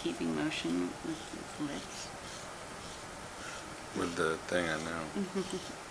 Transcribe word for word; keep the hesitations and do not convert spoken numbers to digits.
keeping motion with his lips. With the thing, I know.